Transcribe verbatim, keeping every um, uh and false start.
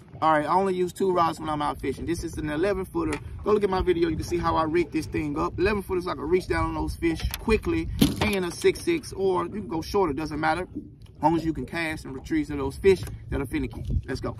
All right, I only use two rods when I'm out fishing. This is an eleven footer. Go look at my video. You can see how I rig this thing up. eleven footers, so I can reach down on those fish quickly, and a six six, or you can go shorter, doesn't matter. As long as you can cast and retrieve to those fish that are finicky. Let's go.